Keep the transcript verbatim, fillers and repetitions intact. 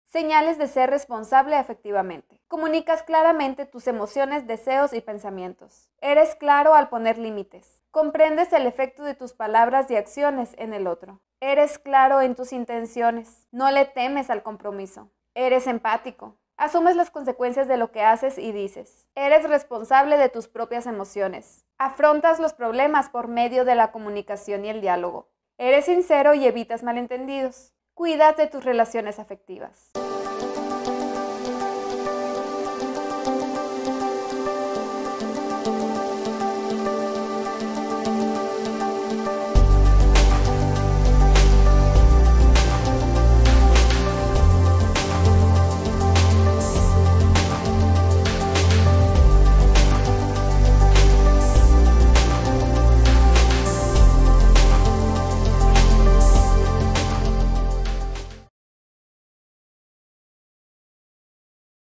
Señales de ser responsable afectivamente. Comunicas claramente tus emociones, deseos y pensamientos. Eres claro al poner límites. Comprendes el efecto de tus palabras y acciones en el otro. Eres claro en tus intenciones. No le temes al compromiso. Eres empático. Asumes las consecuencias de lo que haces y dices. Eres responsable de tus propias emociones. Afrontas los problemas por medio de la comunicación y el diálogo. Eres sincero y evitas malentendidos. Cuidas de tus relaciones afectivas.